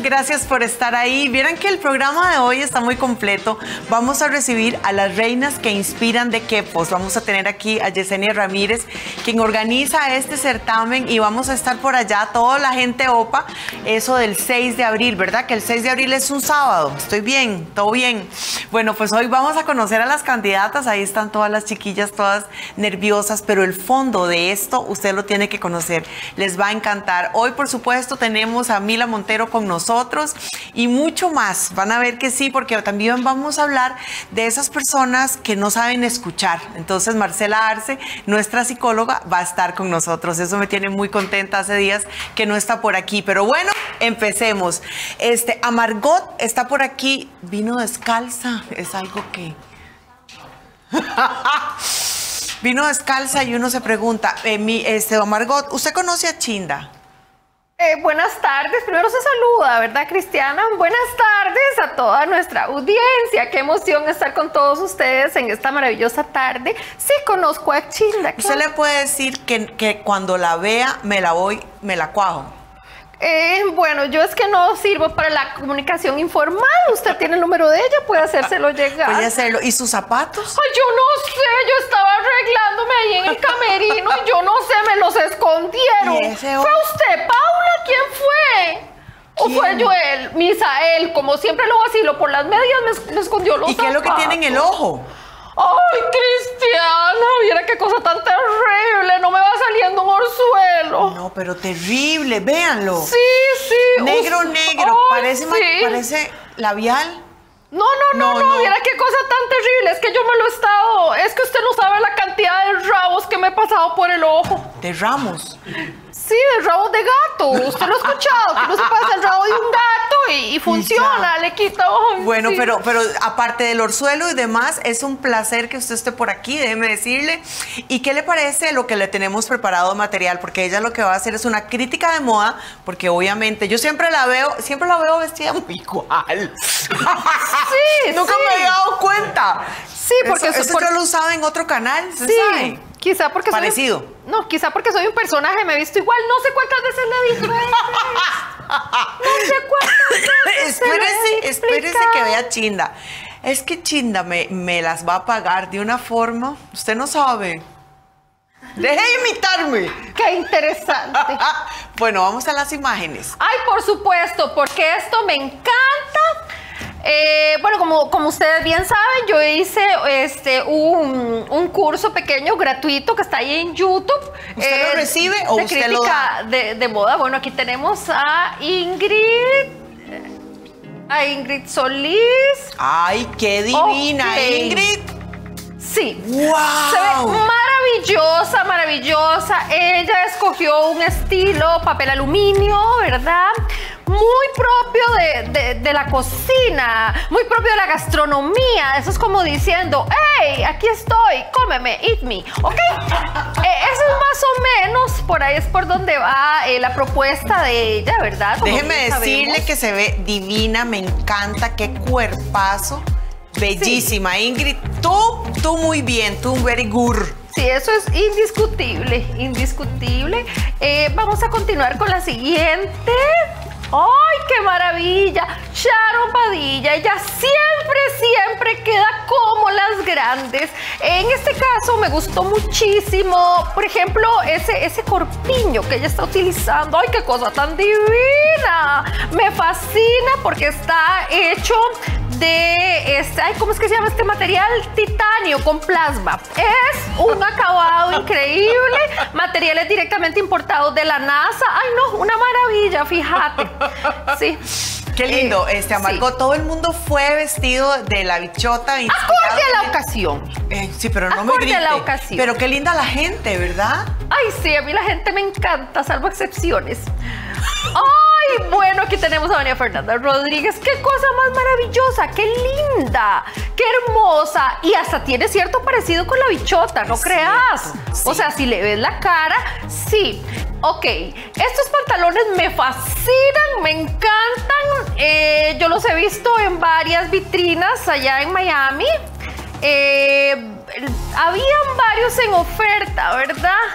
gracias por estar ahí. Vieran que el programa de hoy está muy completo. Vamos a recibir a las reinas que inspiran de Quepos. Vamos a tener aquí a Yesenia Ramírez, quien organiza este certamen, y vamos a estar por allá, toda la gente OPA, eso del 6 de abril, ¿verdad? Que el 6 de abril es un sábado. Estoy bien, todo bien. Bueno, pues hoy vamos a conocer a las candidatas. Ahí están todas las chiquillas, todas nerviosas, pero el fondo de esto usted lo tiene que conocer. Les va a encantar. Hoy, por supuesto, tenemos a Mila Montero con nosotros y mucho más. Van a ver que sí, porque también vamos a hablar de esas personas que no saben escuchar. Entonces, Marcela Arce, nuestra psicóloga, va a estar con nosotros. Eso me tiene muy contenta. Hace días que no está por aquí. Pero bueno, empecemos. A Margot está por aquí. Vino descalza. Es algo que... Vino descalza y uno se pregunta, Margot, ¿usted conoce a Chinda? Buenas tardes, primero se saluda, ¿verdad, Cristiana? Buenas tardes a toda nuestra audiencia, qué emoción estar con todos ustedes en esta maravillosa tarde. Sí conozco a Chinda. ¿Usted le puede decir que cuando la vea me la cuajo? Bueno, yo es que no sirvo para la comunicación informal. Usted tiene el número de ella, puede hacérselo llegar. Puede hacerlo. ¿Y sus zapatos? Ay, yo no sé, yo estaba arreglándome ahí en el camerino y yo no sé, me los escondieron. ¿Fue usted, Paula? ¿Quién fue? ¿O fue Joel? Misael, como siempre lo vacilo por las medias, me escondió los zapatos. ¿Y qué es lo que tiene en el ojo? ¡Ay, Cristiana! Mira qué cosa tan terrible. No me va saliendo un orzuelo. No, pero terrible. Véanlo. Sí, sí. Negro, negro. Ay, parece labial. No. Mira qué cosa tan terrible. Es que yo me lo he estado... Es que usted no sabe la cantidad de rabos que me he pasado por el ojo. ¿De ramos? Sí, de rabos de gato. Usted lo ha escuchado, que no se pasa el rabo de un gato y funciona, le quita. Ay, bueno, sí. pero aparte del orzuelo y demás, es un placer que usted esté por aquí, déjeme decirle. ¿Y qué le parece lo que le tenemos preparado de material? Porque ella lo que va a hacer es una crítica de moda, porque obviamente yo siempre la veo vestida muy igual. Sí, Nunca me había dado cuenta. Sí, porque eso yo lo usaba en otro canal, ¿se sabe? Quizá porque parecido. Quizá porque soy un personaje, me he visto igual. No sé cuántas veces le he dicho eso. No sé cuántas veces. Espérese que vea Chinda. Es que Chinda me las va a pagar de una forma, usted no sabe. Deje de imitarme. Qué interesante. Bueno, vamos a las imágenes. Ay, por supuesto, porque esto me encanta. Bueno, como ustedes bien saben, yo hice un curso pequeño, gratuito, que está ahí en YouTube. ¿Usted lo recibe o usted lo da? De moda. Bueno, aquí tenemos a Ingrid Solís. ¡Ay, qué divina, okay. Ingrid! Sí. ¡Wow! Se ve maravillosa, maravillosa. Ella escogió un estilo papel aluminio, ¿verdad? Muy propio de la cocina, muy propio de la gastronomía. Eso es como diciendo, hey, aquí estoy, cómeme, eat me, ¿ok? Eso es más o menos, por ahí es por donde va la propuesta de ella, ¿verdad? Como déjeme decirle que se ve divina, me encanta, qué cuerpazo. Bellísima, sí. Ingrid, tú muy bien, tú very good. Sí, eso es indiscutible, indiscutible. Vamos a continuar con la siguiente. ¡Ay, qué maravilla! Sharon Padilla, ella siempre queda como las grandes. En este caso me gustó muchísimo, por ejemplo, ese corpiño que ella está utilizando. ¡Ay, qué cosa tan divina! Me fascina porque está hecho de ¿cómo es que se llama este material? Titanio con plasma. Es un acabado increíble. Materiales directamente importados de la NASA. Ay, no, una maravilla, fíjate. Sí. Qué lindo, Margot, sí. Todo el mundo fue vestido de la bichota. Acorde a la ocasión. Sí, pero no me grite. Acorde a la ocasión. Pero qué linda la gente, ¿verdad? Ay, sí, a mí la gente me encanta, salvo excepciones. Ay, bueno, aquí tenemos a María Fernanda Rodríguez. Qué cosa más maravillosa, qué linda, qué hermosa. Y hasta tiene cierto parecido con la bichota, ¿no creas? Sí. O sea, si le ves la cara, sí. Ok, estos pantalones me fascinan, me encantan. Yo los he visto en varias vitrinas allá en Miami. Habían varios en oferta, ¿verdad?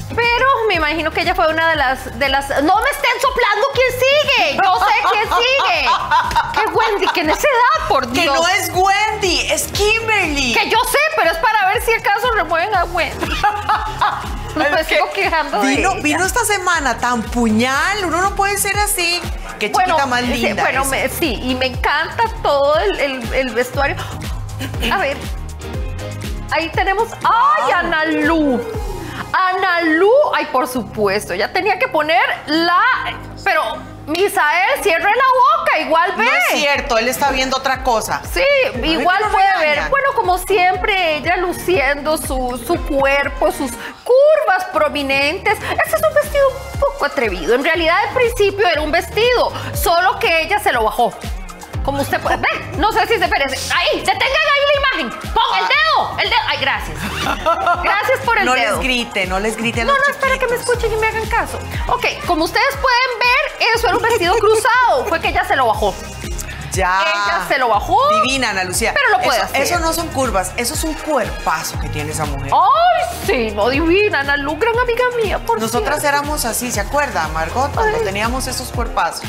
Pero me imagino que ella fue una de las... ¡No me estén soplando! ¿Quién sigue? Yo sé quién sigue. ¿Qué Wendy? ¿Qué necedad? Por Dios. Que no es Wendy, es Kimberly. Que yo sé, pero es para ver si acaso remueven a Wendy. Me sigo quejando de ella. Vino esta semana tan puñal, uno no puede ser así. Qué chiquita más linda. Bueno, sí, y me encanta todo el vestuario. A ver, ahí tenemos... ¡Ay, Ana Lu! Ana Lu, ay, por supuesto, ya tenía que poner la... Pero, Misael, cierre la boca, igual ve. No es cierto, él está viendo otra cosa. Sí, igual puede ver. Bueno, como siempre, ella luciendo su cuerpo, sus curvas prominentes. Este es un vestido un poco atrevido. En realidad, al principio era un vestido, solo que ella se lo bajó. Como usted puede ver, no sé si se parece. Ahí, detengan ahí la imagen. Pon el dedo. Ay, gracias. Gracias por el dedo. No les grite a los chiquitos. Espera que me escuchen y me hagan caso. Ok, como ustedes pueden ver, eso era un vestido cruzado. Fue que ella se lo bajó. Ya. Ella se lo bajó. Divina, Ana Lucía. Pero lo puede hacer. Eso no son curvas, eso es un cuerpazo que tiene esa mujer. Ay, sí, no, divina, Ana Lu, gran amiga mía, por Nosotras cierto. éramos así, ¿se acuerda, Margot? Cuando teníamos esos cuerpazos.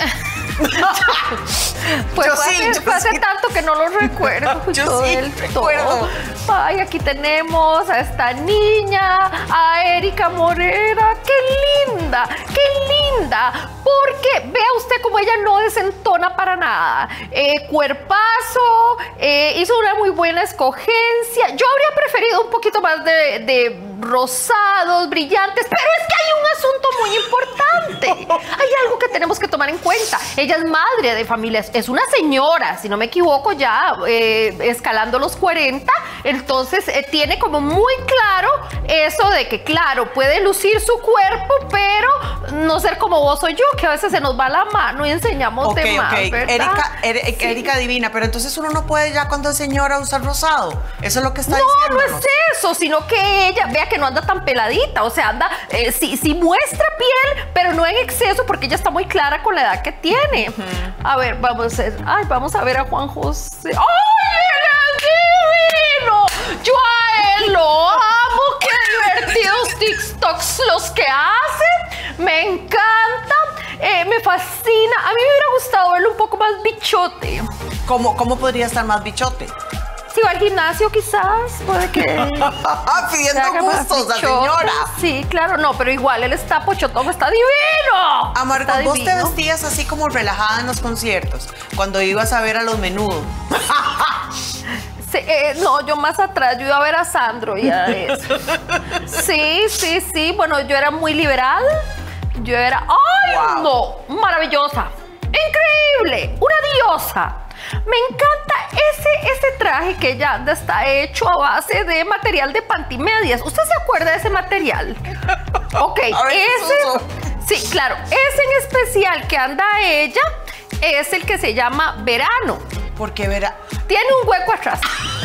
Pues Yo fue hace sí. tanto que no lo recuerdo. Yo sí recuerdo. Ay, aquí tenemos a esta niña, a Erika Morera. ¡Qué linda! ¡Qué linda! Porque vea usted cómo ella no desentona para nada. Cuerpazo, hizo una muy buena escogencia. Yo habría preferido un poquito más de rosados, brillantes, pero es que hay un asunto muy importante. Hay algo que tenemos que tomar en cuenta. Ella es madre de familia, es una señora, si no me equivoco, ya escalando los 40, entonces tiene como muy claro eso de que, claro, puede lucir su cuerpo, pero no ser como vos o yo, que a veces se nos va la mano y enseñamos de más, ¿verdad? Erika divina, pero entonces uno no puede ya cuando es señora usar rosado. Eso es lo que está diciendo. No, no es eso, sino que ella, vea que no anda tan peladita, o sea, anda, sí muestra piel, pero no en exceso, porque ella está muy clara con la edad que tiene. A ver, vamos a ver a Juan José. ¡Ay, él es divino! Yo a él lo amo, qué divertidos TikToks los que hace, me encanta, me fascina. A mí me hubiera gustado verlo un poco más bichote. ¿Cómo podría estar más bichote? Si va al gimnasio, quizás, puede que... Pidiendo gustos, la señora. Sí, claro, no, pero igual él está pochotón, está divino. A Margot, vos te vestías así como relajada en los conciertos, cuando ibas a ver a los Menudo. Sí, no, yo más atrás, yo iba a ver a Sandro y a eso. Sí, bueno, yo era muy liberal. Yo era, ¡ay, wow! No! Maravillosa, increíble, una diosa. Me encanta ese traje que ella anda, está hecho a base de material de pantimedias. ¿Usted se acuerda de ese material? Ok, sí, claro, ese en especial que anda ella es el que se llama Verano. ¿Por qué verano? Tiene un hueco atrás.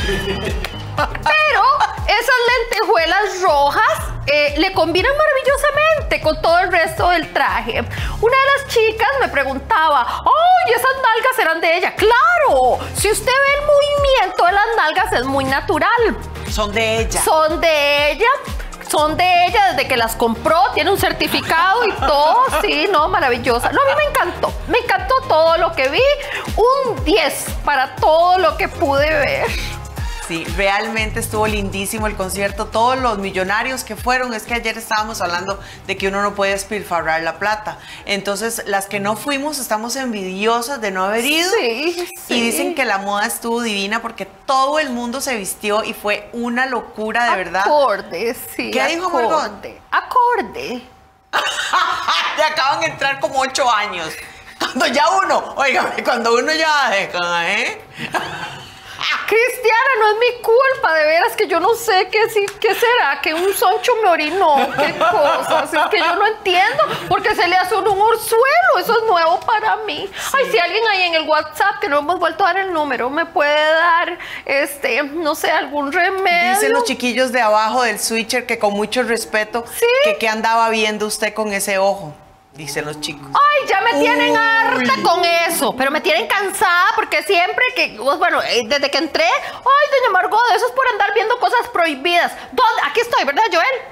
Pero esas lentejuelas rojas le combinan maravillosamente con todo el resto del traje. Una de las chicas me preguntaba, ¡ay, esas nalgas eran de ella! ¡Claro! Si usted ve el movimiento de las nalgas es muy natural. Son de ella. Son de ella. Son de ella desde que las compró, tiene un certificado y todo, sí, no, maravillosa. No, a mí me encantó todo lo que vi, un 10 para todo lo que pude ver. Sí, realmente estuvo lindísimo el concierto. Todos los millonarios que fueron, es que ayer estábamos hablando de que uno no puede despilfarrar la plata. Entonces, las que no fuimos estamos envidiosas de no haber ido. Sí. Y dicen que la moda estuvo divina porque todo el mundo se vistió y fue una locura, de verdad. Acorde, sí. ¿Qué dijo Margot? Acorde. Ya acaban de entrar como 8 años. Cuando uno ya deja, Cristiana, no es mi culpa, de veras que yo no sé qué será, que un soncho me orinó, qué cosas, es que yo no entiendo, porque se le hace un orzuelo, eso es nuevo para mí. Sí. Ay, si alguien ahí en el WhatsApp, que no hemos vuelto a dar el número, me puede dar, no sé, algún remedio. Dicen los chiquillos de abajo del switcher que con mucho respeto, ¿sí? que andaba viendo usted con ese ojo. Dicen los chicos. Ay, ya me tienen harta con eso, pero me tienen cansada porque siempre que, bueno, desde que entré, ay, doña Margot, eso es por andar viendo cosas prohibidas. ¿Dónde? Aquí estoy, ¿verdad, Joel?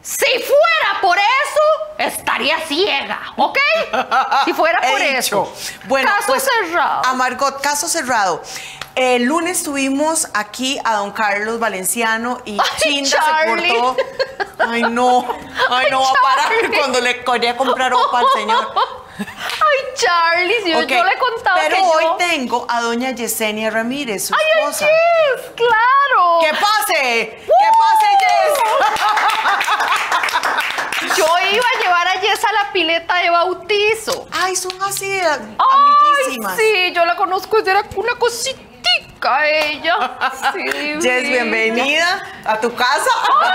Si fuera por eso, estaría ciega, ¿ok? Si fuera por eso. Bueno, caso pues, cerrado. a Margot, caso cerrado. El lunes tuvimos aquí a don Carlos Valenciano y Chinda Charlie. se cortó. Ay, no va a parar cuando le quería comprar ropa al señor. Ay, Charlie, si yo le he contado pero que hoy yo... tengo a doña Yesenia Ramírez, su esposa. ¡Ay, Jess! ¡Claro! ¡Que pase! ¡Que pase, Jess! Yo iba a llevar a Jess a la pileta de bautizo. Ay, son así, Ay, amiguísimas. sí, yo la conozco, era una cositica ella. Sí, Jess, bienvenida a tu casa.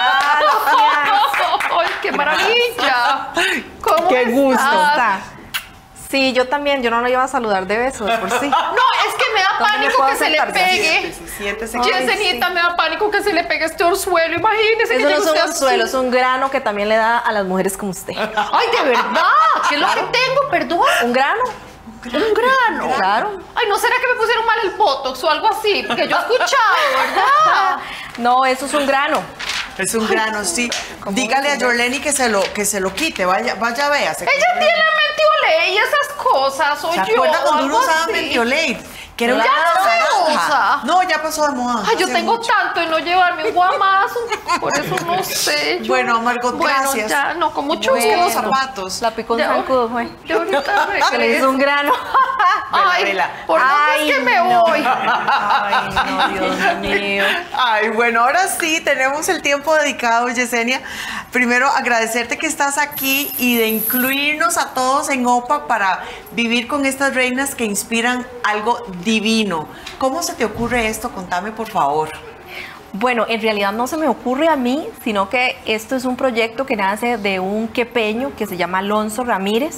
¡Ay, qué maravilla! ¿Cómo Qué gusto. estás? Sí, yo también, yo no lo iba a saludar de beso de por sí. No, es que me da pánico que se le pegue. Siéntese. Yesenita, me da pánico que se le pegue este orzuelo. Imagínese que Eso no llegue es un usted orzuelo, así. es un grano que también le da a las mujeres como usted. Ay, de verdad. ¿Qué es lo que tengo? Perdón. ¿Un grano? Un grano. Claro. Ay, ¿no será que me pusieron mal el botox o algo así? Porque yo he escuchado, ¿verdad? No, eso es un grano. Es un grano, sí. Dígale a Jorleni que se lo quite. Vaya, véase. Ella tiene mentiolé y esas cosas. Soy ¿Se yo. acuerda cuando uno algo usaba así. Mentiolate? Que era Ya una no se naranja. usa. No, ya pasó de moda. Ay, yo hace tengo mucho. tanto y no llevarme un guamazo. Por eso no sé. Bueno, Margot, gracias. Bueno, ya, no, con mucho Busque los gusto. zapatos. La picó un Ya, zancudo, güey. Yo ahorita Se le hizo un grano. Ay, vela. ¿por dónde es que me voy? Ay, no, Dios mío. Ay, bueno, ahora sí tenemos el tiempo dedicado, Yesenia. Primero, agradecerte que estás aquí y de incluirnos a todos en OPA para vivir con estas reinas que inspiran algo divino. ¿Cómo se te ocurre esto? Contame, por favor. Bueno, en realidad no se me ocurre a mí, sino que esto es un proyecto que nace de un quepeño que se llama Alonso Ramírez.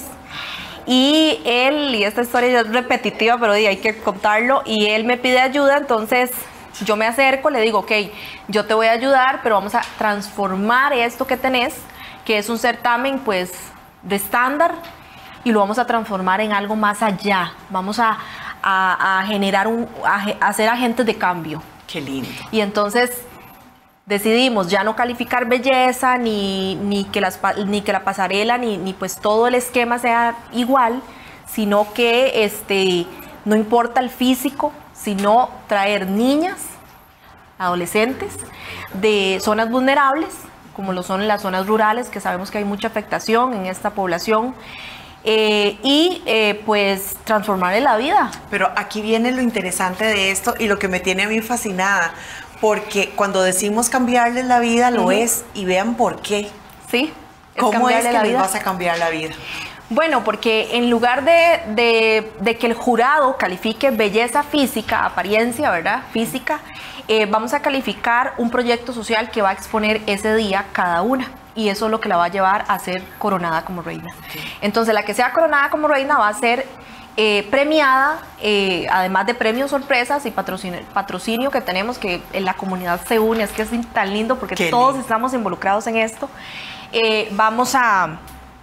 Y él, y esta historia ya es repetitiva, pero hay que contarlo, y él me pide ayuda, entonces yo me acerco, le digo, ok, yo te voy a ayudar, pero vamos a transformar esto que tenés, que es un certamen pues de estándar, y lo vamos a transformar en algo más allá. Vamos a generar a ser agentes de cambio. Qué lindo. Y entonces decidimos ya no calificar belleza, ni que la pasarela, ni pues todo el esquema sea igual, sino que no importa el físico, sino traer niñas, adolescentes de zonas vulnerables, como lo son las zonas rurales, que sabemos que hay mucha afectación en esta población, pues transformarle la vida. Pero aquí viene lo interesante de esto y lo que me tiene a mí fascinada, porque cuando decimos cambiarles la vida, lo es, y vean por qué. Sí. ¿Cómo es que la les vida. vas a cambiar la vida? Bueno, porque en lugar de que el jurado califique belleza física, apariencia, ¿verdad? Física, vamos a calificar un proyecto social que va a exponer ese día cada una. Y eso es lo que la va a llevar a ser coronada como reina. Okay. Entonces, la que sea coronada como reina va a ser premiada, además de premios sorpresas y patrocinio que tenemos, que en la comunidad se une. Es que es tan lindo porque Qué todos lindo. estamos involucrados en esto. Vamos a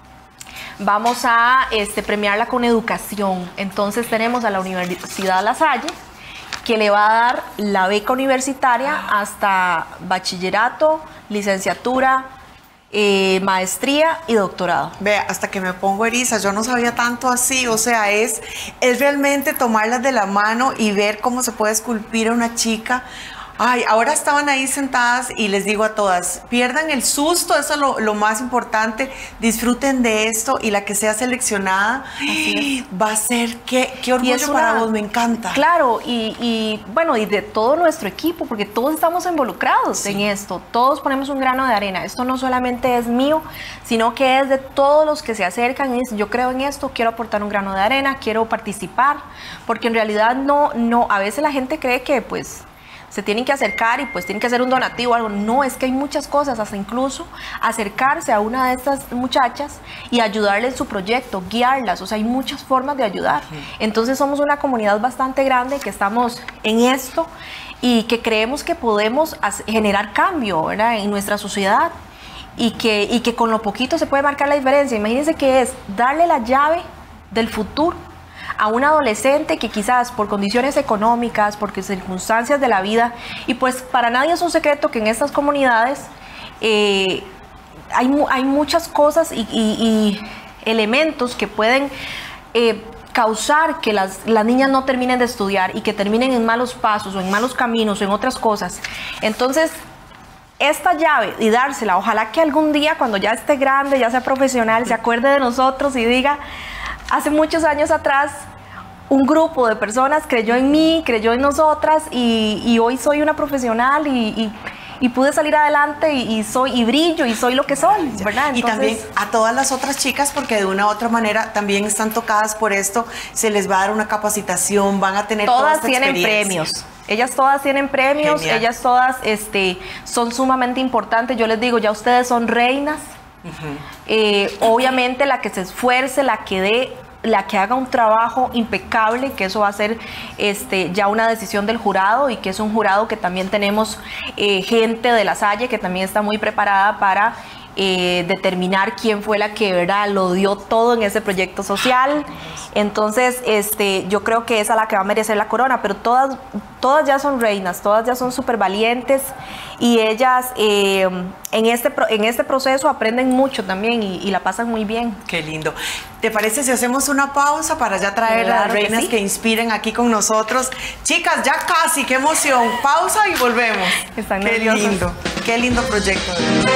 premiarla con educación. Entonces tenemos a la Universidad La Salle, que le va a dar la beca universitaria hasta bachillerato, licenciatura, maestría y doctorado. Vea, hasta que me pongo eriza, yo no sabía tanto así, o sea, es realmente tomarlas de la mano y ver cómo se puede esculpir a una chica. Ay, ahora estaban ahí sentadas y les digo a todas, pierdan el susto, eso es lo más importante, disfruten de esto y la que sea seleccionada va a ser, qué orgullo para vos, me encanta. Claro, y bueno, y de todo nuestro equipo, porque todos estamos involucrados en esto, todos ponemos un grano de arena. Esto no solamente es mío, sino que es de todos los que se acercan y dicen, yo creo en esto, quiero aportar un grano de arena, quiero participar, porque en realidad a veces la gente cree que pues se tienen que acercar y pues tienen que hacer un donativo o algo. No, es que hay muchas cosas, hasta incluso acercarse a una de estas muchachas y ayudarle en su proyecto, guiarlas. O sea, hay muchas formas de ayudar. Entonces somos una comunidad bastante grande que estamos en esto y que creemos que podemos generar cambio, ¿verdad?, en nuestra sociedad, y que con lo poquito se puede marcar la diferencia. Imagínense que es darle la llave del futuro a un adolescente que quizás por condiciones económicas, por circunstancias de la vida, y pues para nadie es un secreto que en estas comunidades hay muchas cosas y elementos que pueden causar que las niñas no terminen de estudiar y que terminen en malos pasos o en malos caminos o en otras cosas. Entonces, esta llave y dársela, ojalá que algún día cuando ya esté grande, ya sea profesional, se acuerde de nosotros y diga, hace muchos años atrás, un grupo de personas creyó en mí, creyó en nosotras y hoy soy una profesional y pude salir adelante y brillo y soy lo que soy, ¿verdad? Entonces, y también a todas las otras chicas, porque de una u otra manera también están tocadas por esto, se les va a dar una capacitación, van a tener toda esta tienen experiencia. premios. Ellas todas tienen premios, Genial. ellas todas son sumamente importantes. Yo les digo, ya ustedes son reinas. Obviamente la que se esfuerce, la que haga un trabajo impecable, que eso va a ser ya una decisión del jurado y que es un jurado que también tenemos gente de La Salle que también está muy preparada para determinar quién fue la que, ¿verdad?, lo dio todo en ese proyecto social. Entonces, yo creo que esa es la que va a merecer la corona, pero todas ya son reinas, todas ya son súper valientes y ellas en este proceso aprenden mucho también y la pasan muy bien. Qué lindo. ¿Te parece si hacemos una pausa para ya traer a las reinas que inspiren aquí con nosotros? Chicas, ya casi, qué emoción. Pausa y volvemos. Están qué nerviosas. lindo, qué lindo proyecto.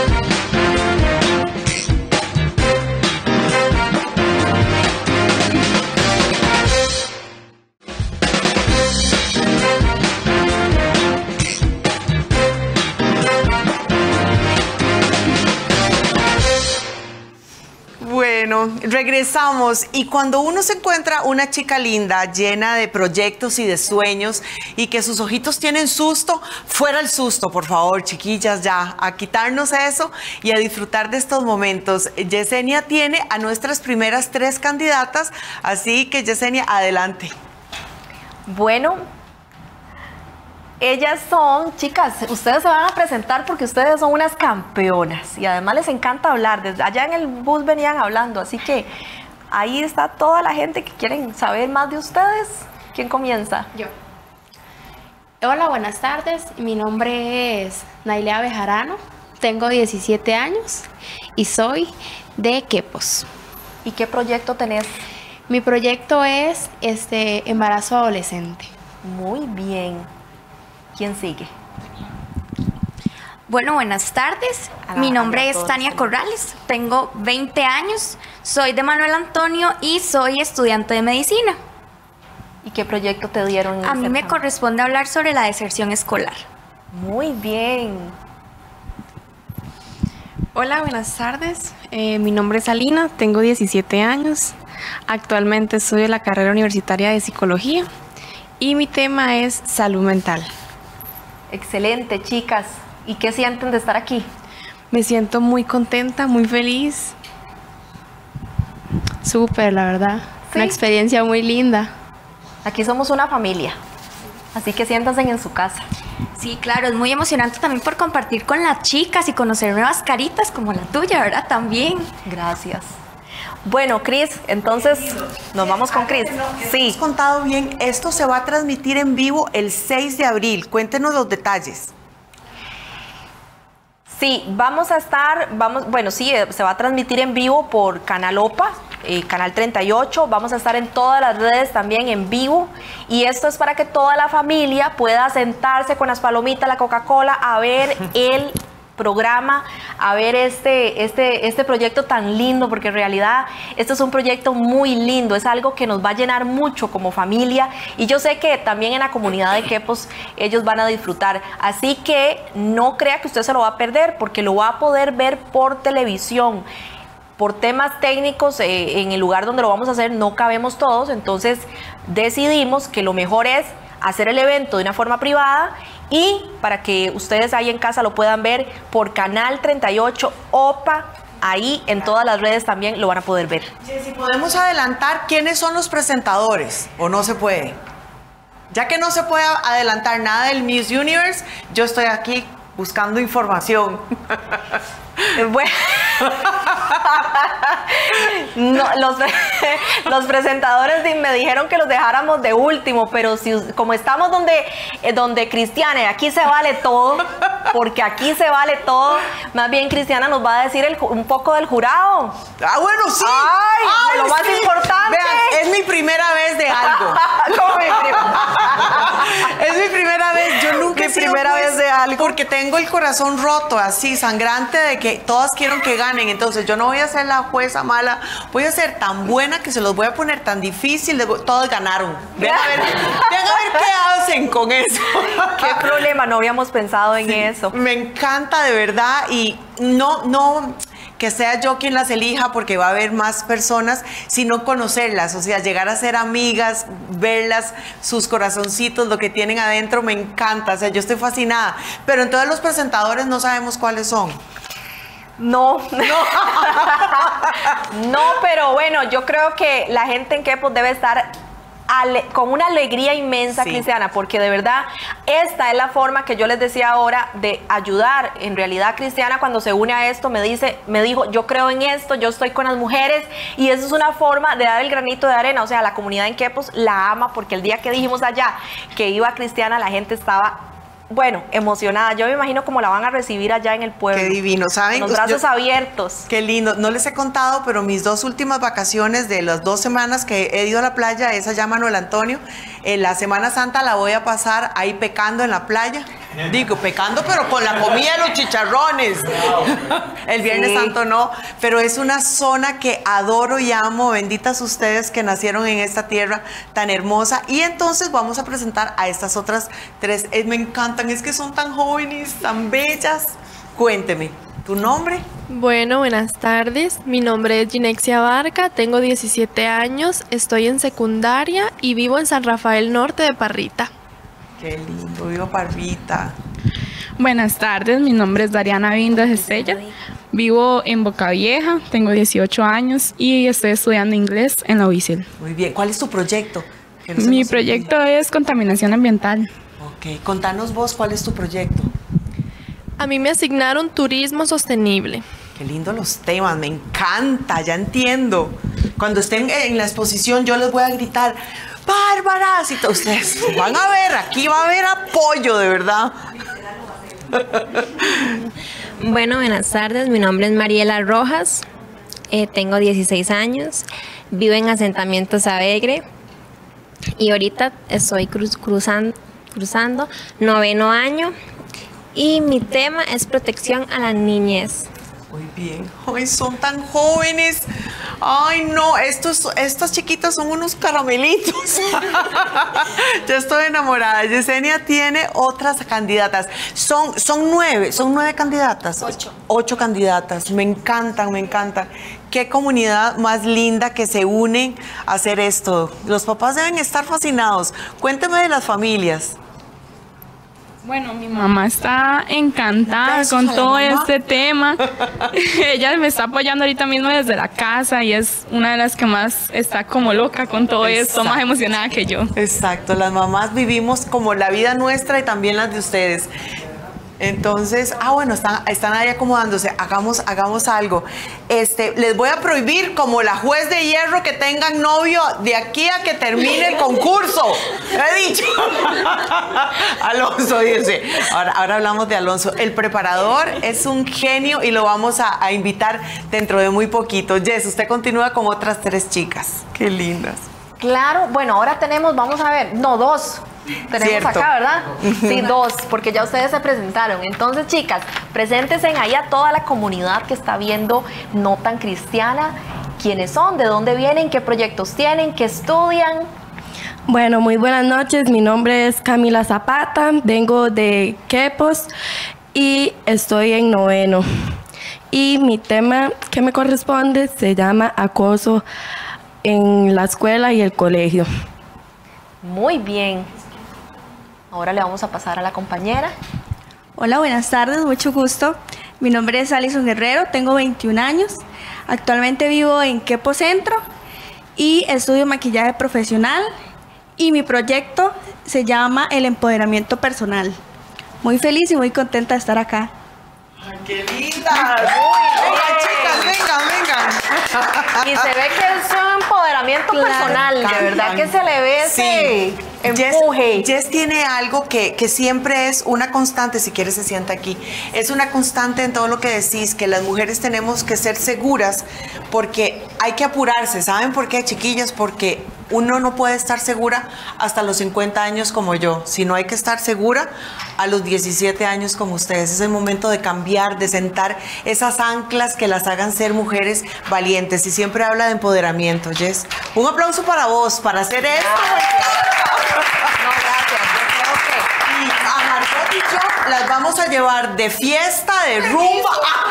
Bueno, regresamos y cuando uno se encuentra una chica linda, llena de proyectos y de sueños y que sus ojitos tienen susto, fuera el susto, por favor, chiquillas, ya, a quitarnos eso y a disfrutar de estos momentos. Yesenia tiene a nuestras primeras 3 candidatas, así que Yesenia, adelante. Bueno, ellas son, chicas, ustedes se van a presentar porque ustedes son unas campeonas y además les encanta hablar. Desde allá en el bus venían hablando, así que ahí está toda la gente que quieren saber más de ustedes. ¿Quién comienza? Yo. Hola, buenas tardes. Mi nombre es Nailea Bejarano, tengo 17 años y soy de Quepos. ¿Y qué proyecto tenés? Mi proyecto es embarazo adolescente. Muy bien. ¿Quién sigue? Bueno, buenas tardes. Mi nombre es Tania Corrales, tengo 20 años, soy de Manuel Antonio y soy estudiante de medicina. ¿Y qué proyecto te dieron? A mí me corresponde hablar sobre la deserción escolar. Muy bien. Hola, buenas tardes. Mi nombre es Alina, tengo 17 años. Actualmente estudio la carrera universitaria de psicología y mi tema es salud mental. Excelente, chicas. ¿Y qué sienten de estar aquí? Me siento muy contenta, muy feliz. Súper, la verdad. ¿Sí? Una experiencia muy linda. Aquí somos una familia, así que siéntanse en su casa. Sí, claro, es muy emocionante también por compartir con las chicas y conocer nuevas caritas como la tuya, ¿verdad? También. Gracias. Bueno, Cris, entonces nos vamos con Cris. Sí. Hemos contado bien, esto se va a transmitir en vivo el 6 de abril. Cuéntenos los detalles. Sí, vamos a estar, se va a transmitir en vivo por Canal OPA, Canal 38. Vamos a estar en todas las redes también en vivo. Y esto es para que toda la familia pueda sentarse con las palomitas, la Coca-Cola, a ver el programa, a ver este proyecto tan lindo, porque en realidad este es un proyecto muy lindo, es algo que nos va a llenar mucho como familia y yo sé que también en la comunidad de Quepos ellos van a disfrutar, así que no crea que usted se lo va a perder porque lo va a poder ver por televisión. Por temas técnicos, en el lugar donde lo vamos a hacer no cabemos todos, entonces decidimos que lo mejor es hacer el evento de una forma privada y para que ustedes ahí en casa lo puedan ver por Canal 38 OPA, ahí en todas las redes también lo van a poder ver. Si podemos adelantar quiénes son los presentadores o no se puede. Ya que no se puede adelantar nada del Miss Universe, yo estoy aquí buscando información. Bueno, no, los presentadores me dijeron que los dejáramos de último, pero como estamos donde Cristiane, aquí se vale todo, porque aquí se vale todo. Más bien Cristiana nos va a decir un poco del jurado. Ah, bueno, sí. Ay, lo más importante. Vean, es mi primera vez de algo. ¿Cómo mi primera? Es mi primera vez. Yo nunca Mi he sido primera juez vez de algo. porque tengo el corazón roto, así, sangrante, de que todas quieren que ganen. Entonces, yo no voy a ser la jueza mala. Voy a ser tan buena que se los voy a poner tan difícil. Todos ganaron. Vean a ver qué hacen con eso. ¿Qué problema? No habíamos pensado en eso. Me encanta de verdad y no que sea yo quien las elija porque va a haber más personas, sino conocerlas, o sea, llegar a ser amigas, verlas, sus corazoncitos, lo que tienen adentro, me encanta, o sea, yo estoy fascinada, pero entonces los presentadores no sabemos cuáles son. No, pero bueno, yo creo que la gente en Quepos debe estar con una alegría inmensa, sí. Cristiana, porque de verdad esta es la forma que yo les decía ahora de ayudar. En realidad, Cristiana, cuando se une a esto, me dijo, yo creo en esto, yo estoy con las mujeres, y eso es una forma de dar el granito de arena. O sea, la comunidad en Quepos la ama, porque el día que dijimos allá que iba Cristiana, la gente estaba, bueno, emocionada. Yo me imagino cómo la van a recibir allá en el pueblo. Qué divino, ¿saben? Con los brazos abiertos. Qué lindo. No les he contado, pero mis 2 últimas vacaciones de las 2 semanas que he ido a la playa, esa ya Manuel Antonio, la Semana Santa la voy a pasar ahí pecando en la playa. Digo, pecando, pero con la comida de los chicharrones. El Viernes Santo no, pero es una zona que adoro y amo. Benditas ustedes que nacieron en esta tierra tan hermosa. Y entonces vamos a presentar a estas otras 3. Me encantan, es que son tan jóvenes, tan bellas. Cuénteme, ¿tu nombre? Bueno, buenas tardes. Mi nombre es Ginexia Barca, tengo 17 años, estoy en secundaria y vivo en San Rafael Norte de Parrita. Qué lindo, vivo Parvita. Buenas tardes, mi nombre es Dariana Vindas Estella, vivo en Boca Vieja, tengo 18 años y estoy estudiando inglés en la UICIL. Muy bien, ¿cuál es tu proyecto? Mi proyecto es contaminación ambiental. Ok, contanos vos, ¿cuál es tu proyecto? A mí me asignaron turismo sostenible. Qué lindo los temas, me encanta, ya entiendo. Cuando estén en la exposición yo les voy a gritar, ¡bárbaras! Y ustedes van a ver, aquí va a haber apoyo, de verdad. Bueno, buenas tardes, mi nombre es Mariela Rojas, tengo 16 años, vivo en Asentamiento Sabegre y ahorita estoy cruzando 9º año y mi tema es protección a la niñez. Muy bien. Ay, son tan jóvenes. Ay, no, estos chiquitos son unos caramelitos. Ya estoy enamorada. Yesenia tiene otras candidatas. Son 9 candidatas. 8 candidatas. Me encantan, me encantan. Qué comunidad más linda que se unen a hacer esto. Los papás deben estar fascinados. Cuénteme de las familias. Bueno, mi mamá está encantada con todo este tema. Ella me está apoyando ahorita mismo desde la casa y es una de las que más está como loca con todo esto, más emocionada que yo. Exacto, las mamás vivimos como la vida nuestra y también las de ustedes. Entonces, bueno, están ahí acomodándose. Hagamos algo. Les voy a prohibir, como la juez de hierro, que tengan novio de aquí a que termine el concurso. He dicho. Alonso dice. Ahora hablamos de Alonso. El preparador es un genio y lo vamos a invitar dentro de muy poquito. Jess, usted continúa con otras 3 chicas. Qué lindas. Claro, bueno, ahora tenemos, vamos a ver, no, 2. Tenemos Cierto. acá, ¿verdad? Sí, 2, porque ya ustedes se presentaron. Entonces, chicas, preséntense ahí a toda la comunidad que está viendo No Tan Cristiana. ¿Quiénes son? ¿De dónde vienen? ¿Qué proyectos tienen? ¿Qué estudian? Bueno, muy buenas noches. Mi nombre es Camila Zapata, vengo de Quepos y estoy en 9º. Y mi tema que me corresponde se llama acoso en la escuela y el colegio. Muy bien. Ahora le vamos a pasar a la compañera. Hola, buenas tardes, mucho gusto. Mi nombre es Alison Guerrero, tengo 21 años. Actualmente vivo en Quepos Centro y estudio maquillaje profesional y mi proyecto se llama El Empoderamiento Personal. Muy feliz y muy contenta de estar acá. Ay, ¡qué lindas! Vengan, chicas, vengan. Y se ve que es un empoderamiento personal, de verdad que se le ve Sí. empuje. Jess tiene algo que siempre es una constante, si quieres se sienta aquí, es una constante en todo lo que decís, que las mujeres tenemos que ser seguras porque hay que apurarse. ¿Saben por qué, chiquillas? Porque uno no puede estar segura hasta los 50 años como yo, sino hay que estar segura a los 17 años como ustedes. Es el momento de cambiar, de sentar esas anclas que las hagan ser mujeres valientes. Y siempre habla de empoderamiento, Jess. Un aplauso para vos, para hacer esto. No, gracias. Yo creo que... Y a Margot y yo las vamos a llevar de fiesta, de rumba.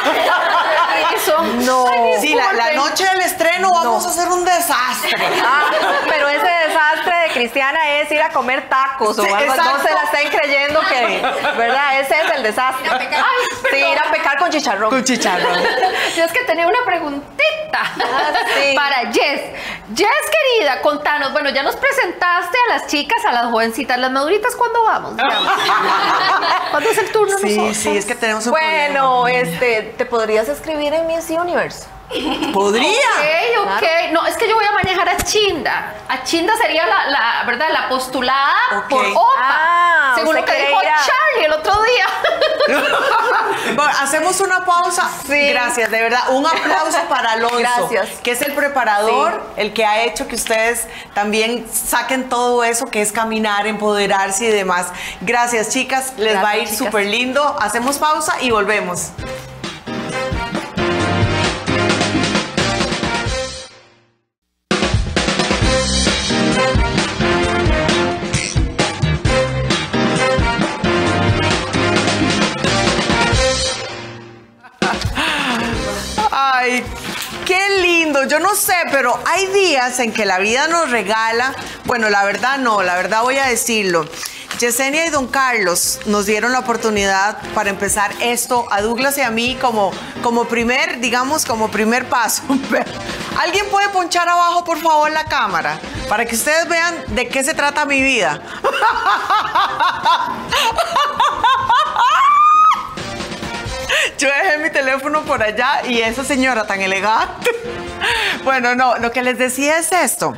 No. Sí, la noche del estreno vamos a hacer un desastre. Pero ese desastre de Cristiana es ir a comer tacos o algo. No se la estén creyendo que, ¿verdad? Ese es el desastre. Sí, ir a pecar con chicharrón. Con chicharrón. Yo es que tenía una preguntita para Jess. Jess, querida, contanos. Bueno, ya nos presentaste a las chicas, a las jovencitas, las maduritas, ¿cuándo vamos? ¿Cuándo es el turno nosotros? Sí, es que tenemos un Bueno, problema. ¿te podrías escribir en Miss Universe? ¿Podría? Ok. Claro. No, es que yo voy a manejar a Chinda. A Chinda sería ¿verdad? La postulada por OPA. Según lo que dijo Charlie el otro día. Bueno, hacemos una pausa. Sí. Gracias, de verdad. Un aplauso para Alonso. Gracias. Que es el preparador, el que ha hecho que ustedes también saquen todo eso, que es caminar, empoderarse y demás. Gracias, chicas. Les va a ir súper lindo. Hacemos pausa y volvemos. Ay, qué lindo. Yo no sé, pero hay días en que la vida nos regala. Bueno, la verdad no, la verdad voy a decirlo. Yesenia y Don Carlos nos dieron la oportunidad para empezar esto a Douglas y a mí como primer, digamos, como primer paso. ¿Alguien puede ponchar abajo, por favor, la cámara? Para que ustedes vean de qué se trata mi vida. Yo dejé mi teléfono por allá y esa señora tan elegante. Bueno, no, lo que les decía es esto.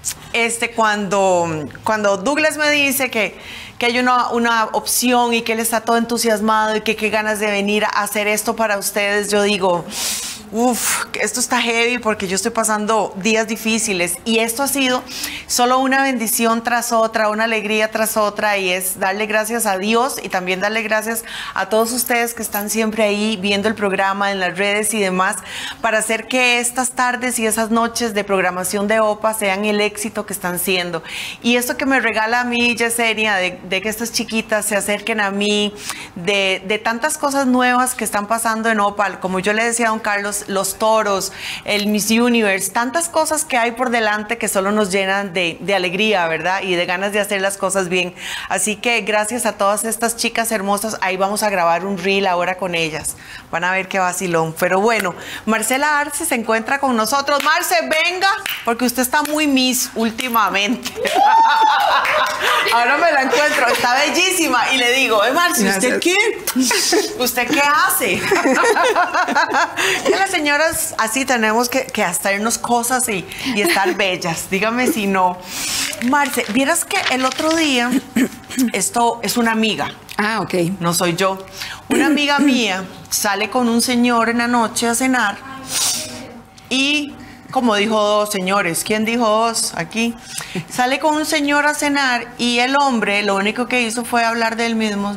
Cuando Douglas me dice que hay una opción y que él está todo entusiasmado y que qué ganas de venir a hacer esto para ustedes, yo digo, esto está heavy porque yo estoy pasando días difíciles y esto ha sido solo una bendición tras otra, una alegría tras otra, y es darle gracias a Dios y también darle gracias a todos ustedes que están siempre ahí viendo el programa en las redes y demás para hacer que estas tardes y esas noches de programación de OPA sean el éxito que están siendo. Y esto que me regala a mí, Yesenia, de que estas chiquitas se acerquen a mí, de tantas cosas nuevas que están pasando en OPA, como yo le decía a Don Carlos, los toros, el Miss Universe, tantas cosas que hay por delante que solo nos llenan de alegría, ¿verdad? Y de ganas de hacer las cosas bien. Así que gracias a todas estas chicas hermosas, ahí vamos a grabar un reel ahora con ellas. Van a ver qué vacilón. Pero bueno, Marcela Arce se encuentra con nosotros. Marce, venga, porque usted está muy Miss últimamente. Ahora me la encuentro, está bellísima. Y le digo, Marce, ¿usted qué? ¿Usted qué hace? Que las señoras así tenemos que hacernos cosas y estar bellas. Dígame si no. Marce, vieras que el otro día, esto es una amiga. Ah, ok. No soy yo. Una amiga mía sale con un señor en la noche a cenar y, como dijo dos señores, ¿quién dijo dos aquí? Sale con un señor a cenar y el hombre lo único que hizo fue hablar del mismo.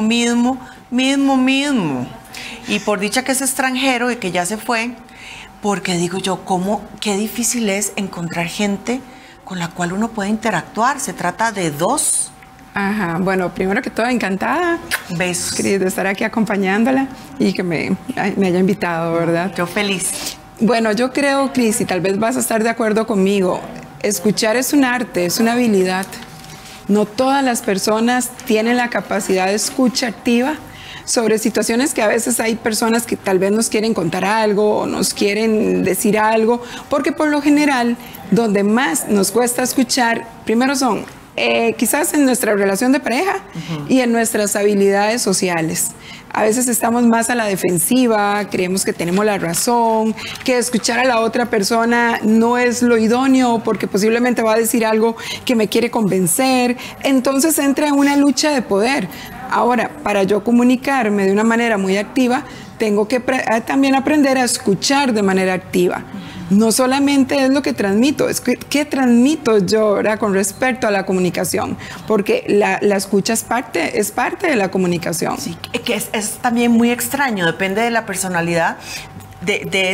Y por dicha que es extranjero y que ya se fue, porque digo yo, qué difícil es encontrar gente con la cual uno puede interactuar. Se trata de dos. Ajá, bueno, primero que todo, encantada. Besos. Querida, de estar aquí acompañándola y que me haya invitado, ¿verdad? Yo feliz. Bueno, yo creo, Cris, y tal vez vas a estar de acuerdo conmigo, escuchar es un arte, es una habilidad. No todas las personas tienen la capacidad de escucha activa sobre situaciones que a veces hay personas que tal vez nos quieren contar algo o nos quieren decir algo, porque por lo general, donde más nos cuesta escuchar, primero son quizás en nuestra relación de pareja y en nuestras habilidades sociales. A veces estamos más a la defensiva, creemos que tenemos la razón, que escuchar a la otra persona no es lo idóneo porque posiblemente va a decir algo que me quiere convencer. Entonces entra en una lucha de poder. Ahora, para yo comunicarme de una manera muy activa, tengo que también aprender a escuchar de manera activa. No solamente es lo que transmito, es qué transmito yo, ¿verdad?, con respecto a la comunicación, porque la escucha es parte de la comunicación. Sí, que es también muy extraño, depende de la personalidad de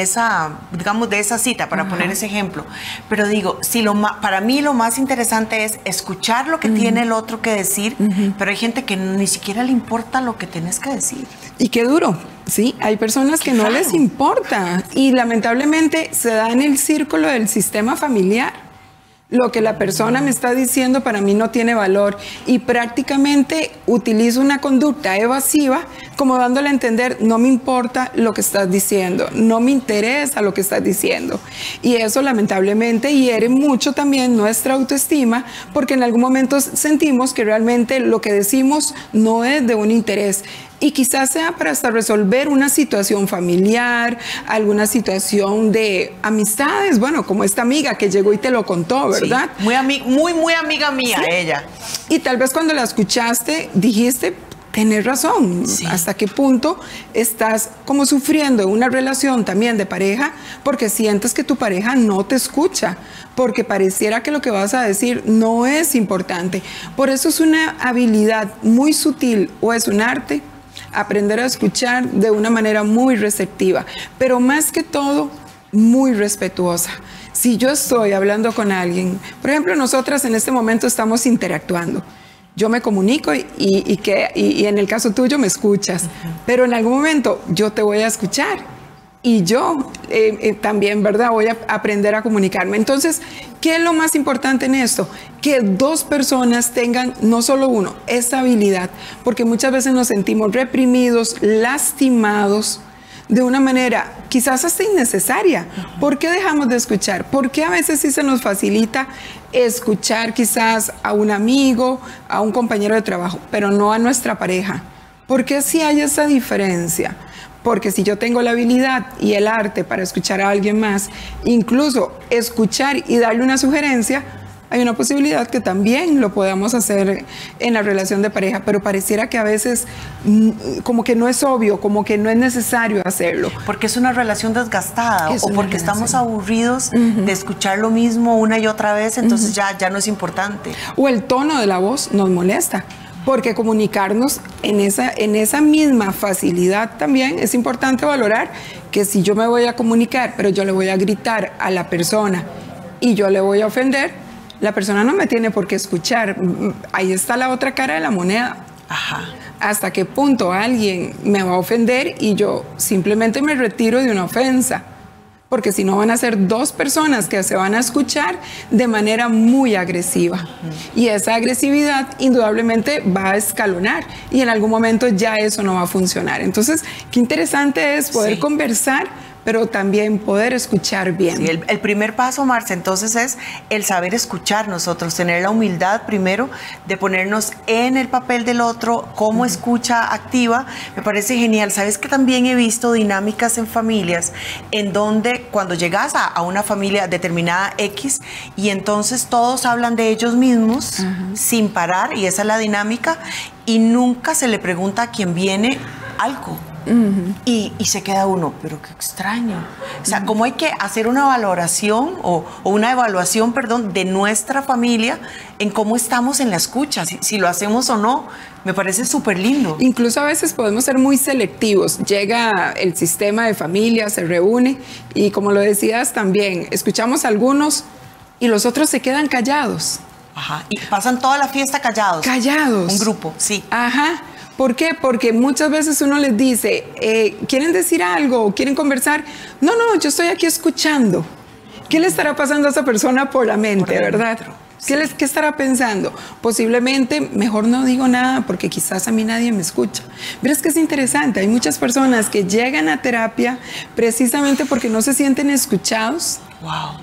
esa cita, para poner ese ejemplo. Pero digo, para mí lo más interesante es escuchar lo que tiene el otro que decir, pero hay gente que ni siquiera le importa lo que tienes que decir. Y qué duro, ¿sí? Hay personas que no les importa y lamentablemente se da en el círculo del sistema familiar. Lo que la persona me está diciendo para mí no tiene valor y prácticamente utilizo una conducta evasiva como dándole a entender, no me importa lo que estás diciendo, no me interesa lo que estás diciendo. Y eso lamentablemente hiere mucho también nuestra autoestima porque en algún momento sentimos que realmente lo que decimos no es de un interés. Y quizás sea para hasta resolver una situación familiar, alguna situación de amistades, bueno, como esta amiga que llegó y te lo contó, ¿verdad? Sí, muy amiga mía, ¿sí? Ella. Y tal vez cuando la escuchaste dijiste, tenés razón, sí. ¿Hasta qué punto estás como sufriendo una relación también de pareja porque sientes que tu pareja no te escucha? Porque pareciera que lo que vas a decir no es importante. Por eso es una habilidad muy sutil o es un arte. Aprender a escuchar de una manera muy receptiva, pero más que todo, muy respetuosa. Si yo estoy hablando con alguien, por ejemplo, nosotras en este momento estamos interactuando. Yo me comunico y en el caso tuyo me escuchas, pero en algún momento yo te voy a escuchar. Y yo también, ¿verdad?, voy a aprender a comunicarme. Entonces, ¿qué es lo más importante en esto? Que dos personas tengan, no solo uno, esa habilidad. Porque muchas veces nos sentimos reprimidos, lastimados, de una manera quizás hasta innecesaria. ¿Por qué dejamos de escuchar? ¿Por qué a veces sí se nos facilita escuchar quizás a un amigo, a un compañero de trabajo, pero no a nuestra pareja? ¿Por qué sí hay esa diferencia? Porque si yo tengo la habilidad y el arte para escuchar a alguien más, incluso escuchar y darle una sugerencia, hay una posibilidad que también lo podamos hacer en la relación de pareja, pero pareciera que a veces como que no es obvio, como que no es necesario hacerlo. Porque es una relación desgastada o porque estamos aburridos de escuchar lo mismo una y otra vez, entonces ya no es importante. O el tono de la voz nos molesta. Porque comunicarnos en esa misma facilidad también es importante valorar que si yo me voy a comunicar, pero yo le voy a gritar a la persona y yo le voy a ofender, la persona no me tiene por qué escuchar. Ahí está la otra cara de la moneda. Ajá. ¿Hasta qué punto alguien me va a ofender y yo simplemente me retiro de una ofensa? Porque si no van a ser dos personas que se van a escuchar de manera muy agresiva. Y esa agresividad indudablemente va a escalonar y en algún momento ya eso no va a funcionar. Entonces, qué interesante es poder conversar, pero también poder escuchar bien. Sí, el primer paso, Marce, entonces es el saber escuchar nosotros, tener la humildad primero de ponernos en el papel del otro como escucha activa. Me parece genial. Sabes que también he visto dinámicas en familias en donde cuando llegas a una familia determinada X y entonces todos hablan de ellos mismos sin parar, y esa es la dinámica, y nunca se le pregunta a quien viene algo. Y se queda uno, pero qué extraño. O sea, ¿cómo hay que hacer una valoración o una evaluación, perdón, de nuestra familia en cómo estamos en la escucha? Si lo hacemos o no, me parece súper lindo. Incluso a veces podemos ser muy selectivos. Llega el sistema de familia, se reúne y como lo decías también, escuchamos a algunos y los otros se quedan callados. Ajá, y pasan toda la fiesta callados. Callados. Un grupo, sí. Ajá. ¿Por qué? Porque muchas veces uno les dice, ¿quieren decir algo? ¿Quieren conversar? No, yo estoy aquí escuchando. ¿Qué le estará pasando a esa persona por la mente, verdad? ¿Qué estará pensando? Posiblemente, mejor no digo nada porque quizás a mí nadie me escucha. Pero es que es interesante, hay muchas personas que llegan a terapia precisamente porque no se sienten escuchados. Wow.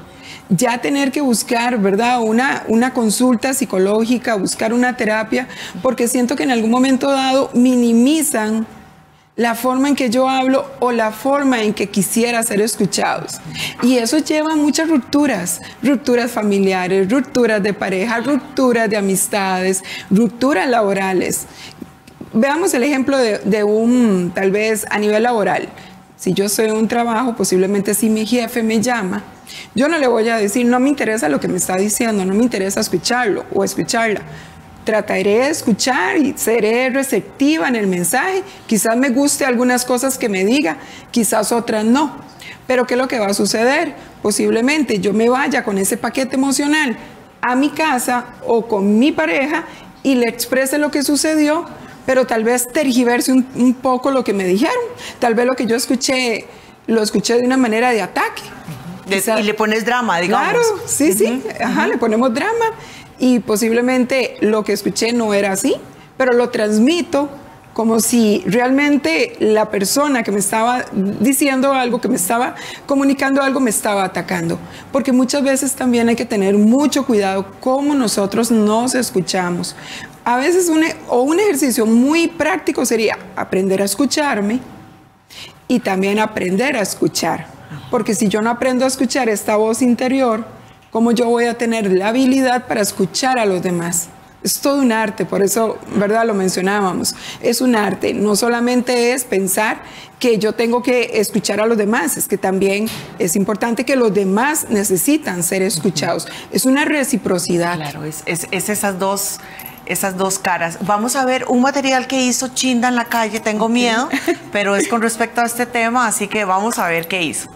ya tener que buscar, ¿verdad? Una consulta psicológica, buscar una terapia, porque siento que en algún momento dado minimizan la forma en que yo hablo o la forma en que quisiera ser escuchados. Y eso lleva a muchas rupturas familiares, rupturas de pareja, rupturas de amistades, rupturas laborales. Veamos el ejemplo de tal vez a nivel laboral. Si yo estoy en un trabajo, posiblemente si mi jefe me llama, yo no le voy a decir, no me interesa lo que me está diciendo, no me interesa escucharlo o escucharla. Trataré de escuchar y seré receptiva en el mensaje. Quizás me guste algunas cosas que me diga, quizás otras no. Pero ¿qué es lo que va a suceder? Posiblemente yo me vaya con ese paquete emocional a mi casa o con mi pareja y le exprese lo que sucedió, pero tal vez tergiverse un poco lo que me dijeron. Tal vez lo que yo escuché, lo escuché de una manera de ataque. Y le pones drama, digamos. Claro, sí, sí. Ajá, le ponemos drama. Y posiblemente lo que escuché no era así, pero lo transmito como si realmente la persona que me estaba diciendo algo, que me estaba comunicando algo, me estaba atacando. Porque muchas veces también hay que tener mucho cuidado cómo nosotros nos escuchamos. A veces un ejercicio muy práctico sería aprender a escucharme y también aprender a escuchar. Porque si yo no aprendo a escuchar esta voz interior, ¿cómo yo voy a tener la habilidad para escuchar a los demás? Es todo un arte, por eso, ¿verdad? Lo mencionábamos. Es un arte, no solamente es pensar que yo tengo que escuchar a los demás, es que también es importante que los demás necesitan ser escuchados. Es una reciprocidad. Claro, es esas dos caras. Vamos a ver un material que hizo Chinda en la calle, tengo miedo, pero es con respecto a este tema, así que vamos a ver qué hizo.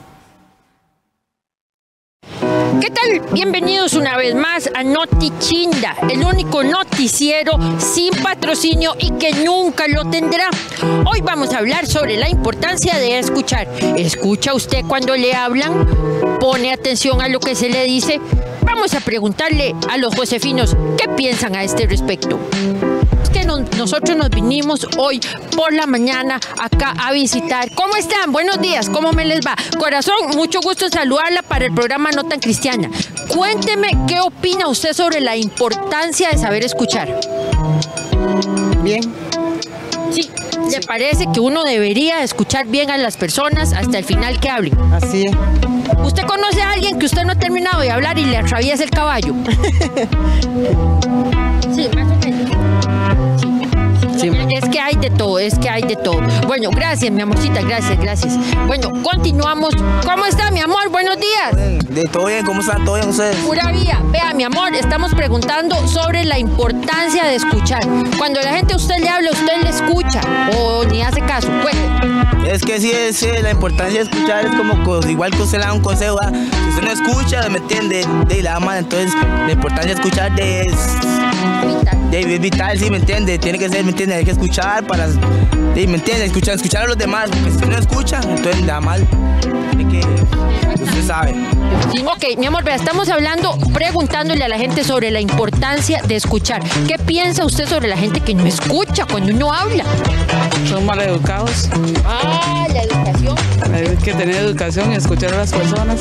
¿Qué tal? Bienvenidos una vez más a Noti Chinda, el único noticiero sin patrocinio y que nunca lo tendrá. Hoy vamos a hablar sobre la importancia de escuchar. ¿Escucha usted cuando le hablan? ¿Pone atención a lo que se le dice? Vamos a preguntarle a los josefinos qué piensan a este respecto. Nosotros nos vinimos hoy por la mañana acá a visitar. ¿Cómo están? Buenos días, ¿cómo me les va? Corazón, mucho gusto en saludarla para el programa No Tan Cristiana. Cuénteme qué opina usted sobre la importancia de saber escuchar. Bien. Sí, ¿le parece que uno debería escuchar bien a las personas hasta el final que hablen? Así es. ¿Usted conoce a alguien que usted no ha terminado de hablar y le atraviesa el caballo? Sí, más o menos. Sí. Es que hay de todo, es que hay de todo. Bueno, gracias, mi amorcita, gracias. Bueno, continuamos. ¿Cómo está, mi amor? Buenos días. De todo bien, ¿cómo están? ¿Todo bien ustedes? Pura vida. Vea, mi amor, estamos preguntando sobre la importancia de escuchar. Cuando la gente a usted le habla, usted le escucha o ni hace caso. Cuénteme. Es que sí, la importancia de escuchar es como igual que usted le da un consejo. Si usted no escucha, ¿me entiende? De la mano, entonces la importancia de escuchar es vital, sí, ¿me entiende? Tiene que ser, ¿me entiende? Hay que escuchar para, ¿me entiende? Escuchar a los demás, porque si usted no escucha, entonces le da mal. Usted sabe. Ok, mi amor, vea, estamos preguntándole a la gente sobre la importancia de escuchar. ¿Qué piensa usted sobre la gente que no escucha cuando uno habla? Son maleducados. Ah, la educación. Hay que tener educación y escuchar a las personas.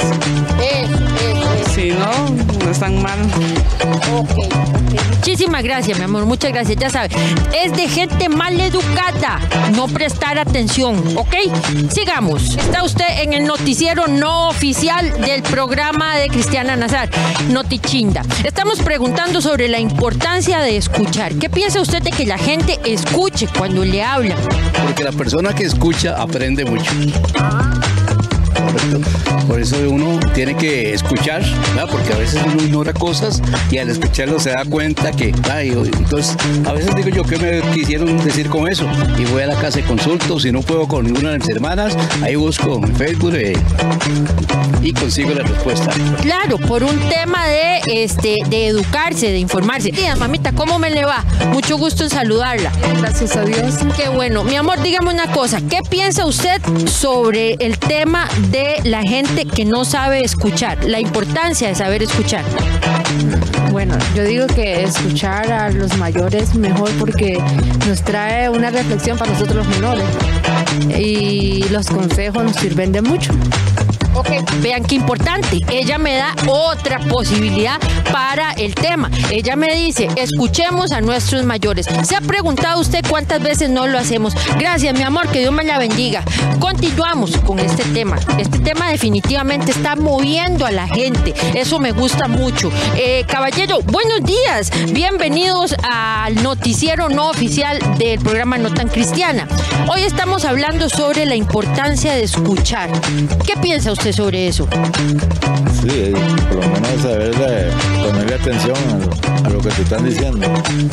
Eso. Si no están mal. Ok. Muchísimas gracias, mi amor, muchas gracias. Ya sabe, es de gente mal educada no prestar atención, ¿ok? Sigamos. Está usted en el noticiero no oficial del programa de Cristiana Nazar, Noti Chinda. Estamos preguntando sobre la importancia de escuchar. ¿Qué piensa usted de que la gente escuche cuando le hablan? Porque la persona que escucha aprende mucho. Correcto. Por eso uno tiene que escuchar, ¿verdad? Porque a veces uno ignora cosas y al escucharlo se da cuenta que, entonces a veces digo yo, ¿qué me quisieron decir con eso? Y voy a la casa y consulto, si no puedo con ninguna de mis hermanas, ahí busco en Facebook y consigo la respuesta. Claro, por un tema de educarse, de informarse. Tía, mamita, ¿cómo me le va? Mucho gusto en saludarla. Gracias a Dios. Qué bueno. Mi amor, dígame una cosa, ¿qué piensa usted sobre el tema de la gente que no sabe escuchar, la importancia de saber escuchar? Bueno, yo digo que escuchar a los mayores mejor porque nos trae una reflexión para nosotros los menores y los consejos nos sirven de mucho. Ok, vean qué importante. Ella me da otra posibilidad para el tema. Ella me dice, escuchemos a nuestros mayores. ¿Se ha preguntado usted cuántas veces no lo hacemos? Gracias, mi amor, que Dios me la bendiga. Continuamos con este tema. Este tema definitivamente está moviendo a la gente. Eso me gusta mucho. Caballero, buenos días. Bienvenidos al noticiero no oficial del programa No Tan Cristiana. Hoy estamos hablando sobre la importancia de escuchar. ¿Qué piensa usted sobre eso? Sí, por lo menos saber de ponerle atención a lo que te están diciendo.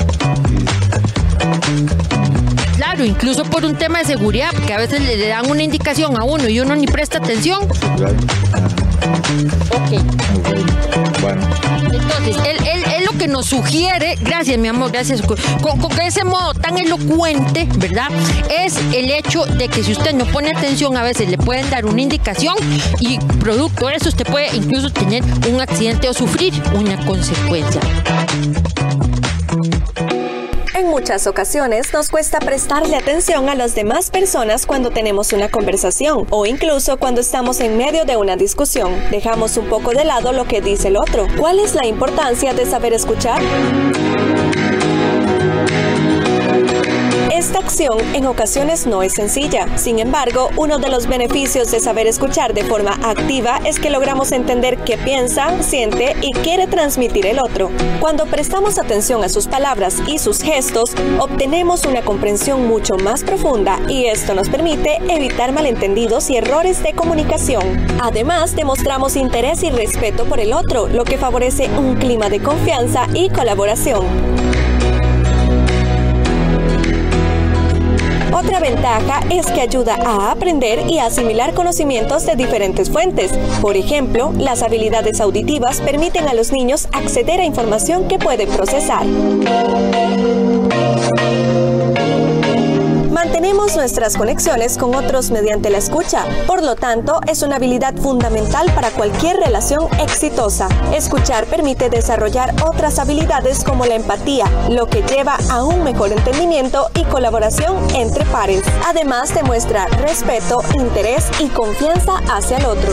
Claro, incluso por un tema de seguridad, porque a veces le dan una indicación a uno y uno ni presta atención. Claro. Ok. Bueno. Entonces, él lo que nos sugiere, gracias mi amor, gracias, con ese modo tan elocuente, ¿verdad? Es el hecho de que si usted no pone atención, a veces le pueden dar una indicación y producto de eso usted puede incluso tener un accidente o sufrir una consecuencia. En muchas ocasiones nos cuesta prestarle atención a las demás personas cuando tenemos una conversación o incluso cuando estamos en medio de una discusión. Dejamos un poco de lado lo que dice el otro. ¿Cuál es la importancia de saber escuchar? Esta acción en ocasiones no es sencilla. Sin embargo, uno de los beneficios de saber escuchar de forma activa es que logramos entender qué piensa, siente y quiere transmitir el otro. Cuando prestamos atención a sus palabras y sus gestos, obtenemos una comprensión mucho más profunda y esto nos permite evitar malentendidos y errores de comunicación. Además, demostramos interés y respeto por el otro, lo que favorece un clima de confianza y colaboración. Otra ventaja es que ayuda a aprender y asimilar conocimientos de diferentes fuentes. Por ejemplo, las habilidades auditivas permiten a los niños acceder a información que pueden procesar. Mantenemos nuestras conexiones con otros mediante la escucha, por lo tanto, es una habilidad fundamental para cualquier relación exitosa. Escuchar permite desarrollar otras habilidades como la empatía, lo que lleva a un mejor entendimiento y colaboración entre pares. Además, demuestra respeto, interés y confianza hacia el otro.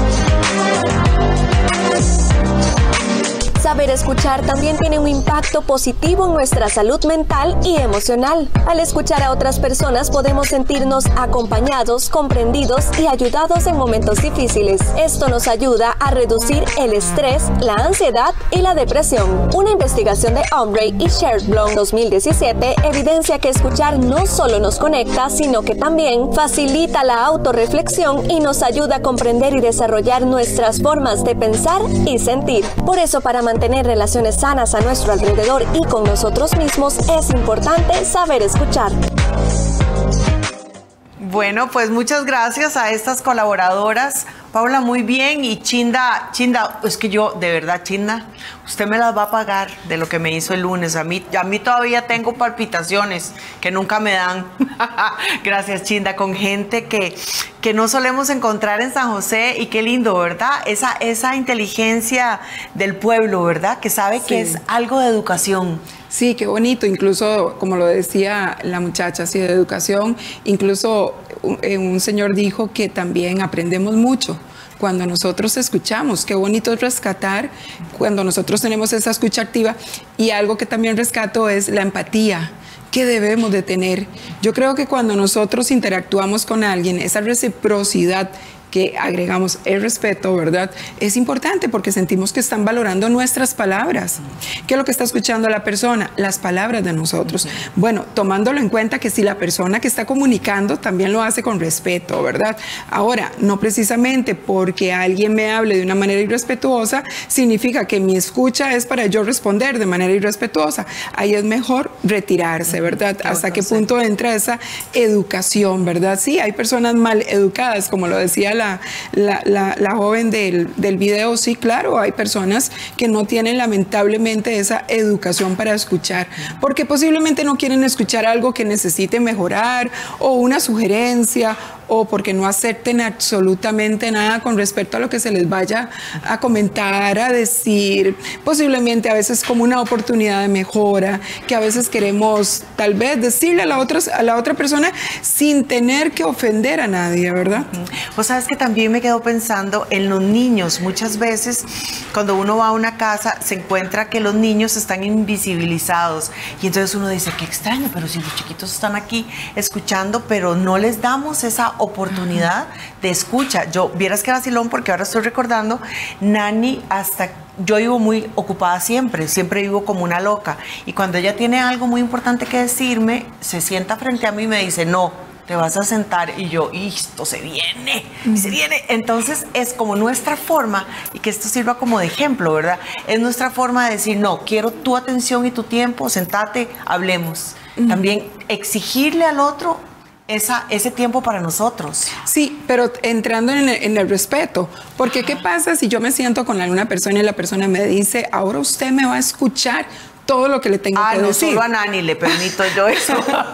Saber escuchar también tiene un impacto positivo en nuestra salud mental y emocional. Al escuchar a otras personas podemos sentirnos acompañados, comprendidos y ayudados en momentos difíciles. Esto nos ayuda a reducir el estrés, la ansiedad y la depresión. Una investigación de Ombre y Sherblom 2017 evidencia que escuchar no solo nos conecta, sino que también facilita la autorreflexión y nos ayuda a comprender y desarrollar nuestras formas de pensar y sentir. Por eso, para mantener relaciones sanas a nuestro alrededor y con nosotros mismos, es importante saber escuchar. Bueno, pues muchas gracias a estas colaboradoras. Paula, muy bien. Y Chinda, es que yo, de verdad, Chinda, usted me las va a pagar de lo que me hizo el lunes. A mí todavía tengo palpitaciones que nunca me dan. Gracias, Chinda, con gente que no solemos encontrar en San José. Y qué lindo, ¿verdad? Esa inteligencia del pueblo, ¿verdad? Que sabe que es algo de educación. Sí, qué bonito, incluso como lo decía la muchacha, sí, de educación, incluso un señor dijo que también aprendemos mucho cuando nosotros escuchamos. Qué bonito es rescatar cuando nosotros tenemos esa escucha activa, y algo que también rescato es la empatía que debemos de tener. Yo creo que cuando nosotros interactuamos con alguien, esa reciprocidad que agregamos, el respeto, ¿verdad? Es importante porque sentimos que están valorando nuestras palabras. ¿Qué es lo que está escuchando la persona? Las palabras de nosotros. Bueno, tomándolo en cuenta que si la persona que está comunicando también lo hace con respeto, ¿verdad? Ahora, no precisamente porque alguien me hable de una manera irrespetuosa, significa que mi escucha es para yo responder de manera irrespetuosa. Ahí es mejor retirarse, ¿verdad? ¿Hasta qué punto entra esa educación, verdad? Sí, hay personas mal educadas, como lo decía la joven del video. Sí, claro, hay personas que no tienen lamentablemente esa educación para escuchar, porque posiblemente no quieren escuchar algo que necesite mejorar, o una sugerencia, o porque no acepten absolutamente nada con respecto a lo que se les vaya a comentar, a decir, posiblemente a veces como una oportunidad de mejora, que a veces queremos tal vez decirle a la otra persona sin tener que ofender a nadie, ¿verdad? Pues sabes que también me quedo pensando en los niños. Muchas veces cuando uno va a una casa se encuentra que los niños están invisibilizados y entonces uno dice, qué extraño, pero si los chiquitos están aquí escuchando, pero no les damos esa oportunidad de escucha. Vieras que vacilón, porque ahora estoy recordando, Nani, yo vivo muy ocupada siempre vivo como una loca, y cuando ella tiene algo muy importante que decirme, se sienta frente a mí y me dice, no, te vas a sentar, y yo, esto se viene, se viene. Entonces es como nuestra forma, y que esto sirva como de ejemplo, ¿verdad? Es nuestra forma de decir, no, quiero tu atención y tu tiempo, sentate, hablemos. También exigirle al otro ese tiempo para nosotros. Sí, pero entrando en el respeto, porque ¿qué pasa si yo me siento con alguna persona y la persona me dice, ahora usted me va a escuchar todo lo que le tengo que decir? Solo a Nani le permito yo eso.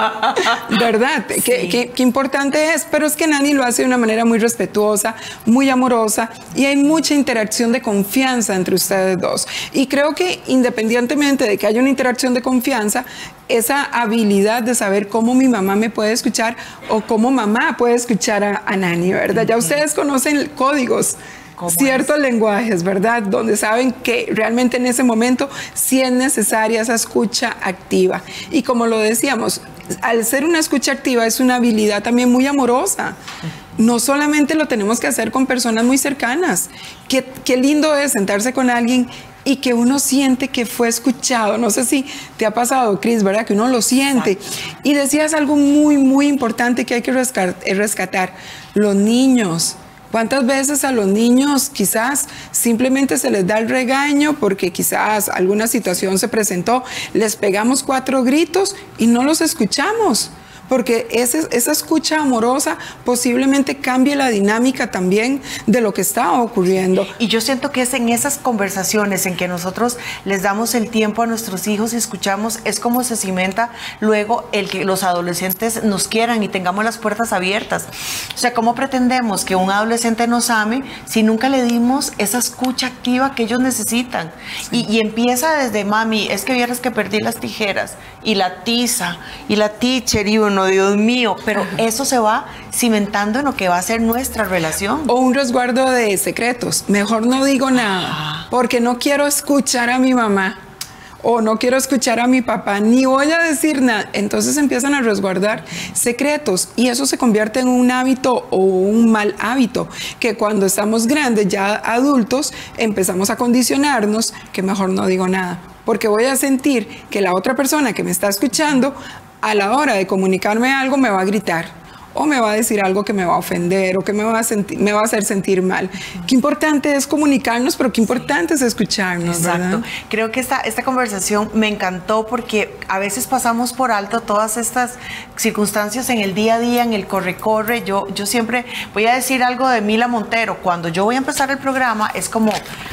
¿Verdad? Sí. Qué importante es, pero es que Nani lo hace de una manera muy respetuosa, muy amorosa, y hay mucha interacción de confianza entre ustedes dos. Y creo que independientemente de que haya una interacción de confianza, esa habilidad de saber cómo mi mamá me puede escuchar o cómo mamá puede escuchar a Nani, ¿verdad? Ya ustedes conocen códigos, ciertos lenguajes, ¿verdad? Donde saben que realmente en ese momento sí es necesaria esa escucha activa. Y como lo decíamos, al ser una escucha activa es una habilidad también muy amorosa. No solamente lo tenemos que hacer con personas muy cercanas. Qué lindo es sentarse con alguien y que uno siente que fue escuchado. No sé si te ha pasado, Cris, ¿verdad? Que uno lo siente. Exacto. Y decías algo muy, muy importante que hay que rescatar. Los niños. ¿Cuántas veces a los niños quizás simplemente se les da el regaño porque quizás alguna situación se presentó, les pegamos 4 gritos y no los escuchamos? Porque esa escucha amorosa posiblemente cambie la dinámica también de lo que está ocurriendo. Y yo siento que es en esas conversaciones en que nosotros les damos el tiempo a nuestros hijos y escuchamos, es como se cimenta luego el que los adolescentes nos quieran y tengamos las puertas abiertas. O sea, ¿cómo pretendemos que un adolescente nos ame si nunca le dimos esa escucha activa que ellos necesitan? Sí. Y empieza desde, mami, es que vieras que perdí las tijeras y la tiza y la teacher y no, Dios mío, pero eso se va cimentando en lo que va a ser nuestra relación. O un resguardo de secretos. Mejor no digo nada, porque no quiero escuchar a mi mamá, o no quiero escuchar a mi papá, ni voy a decir nada. Entonces empiezan a resguardar secretos, y eso se convierte en un hábito o un mal hábito, que cuando estamos grandes, ya adultos, empezamos a condicionarnos, que mejor no digo nada, porque voy a sentir que la otra persona que me está escuchando a la hora de comunicarme algo me va a gritar, o me va a decir algo que me va a ofender, o que me va a hacer sentir mal. Qué importante es comunicarnos, pero qué importante es escucharnos. Exacto. ¿Verdad? Creo que esta conversación me encantó porque a veces pasamos por alto todas estas circunstancias en el día a día, en el corre-corre. Yo siempre voy a decir algo de Mila Montero. Cuando yo voy a empezar el programa, es como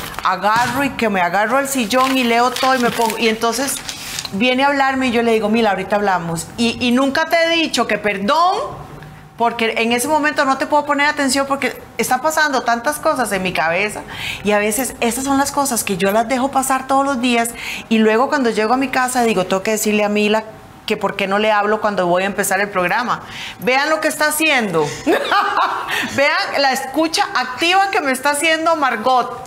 agarro al sillón y leo todo y me pongo, y entonces viene a hablarme y yo le digo, Mila, ahorita hablamos. Y nunca te he dicho que perdón, porque en ese momento no te puedo poner atención porque están pasando tantas cosas en mi cabeza, y a veces esas son las cosas que yo las dejo pasar todos los días, y luego cuando llego a mi casa digo, tengo que decirle a Mila que por qué no le hablo cuando voy a empezar el programa. Vean lo que está haciendo. Vean la escucha activa que me está haciendo Margot.